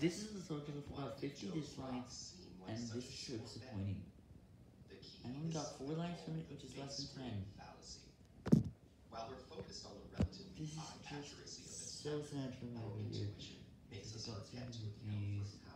This is a total of about 50 dislikes, and this is so disappointing. I only got 4 likes from it, which is less than 10. This is just so sad for my video, because I got 200 views.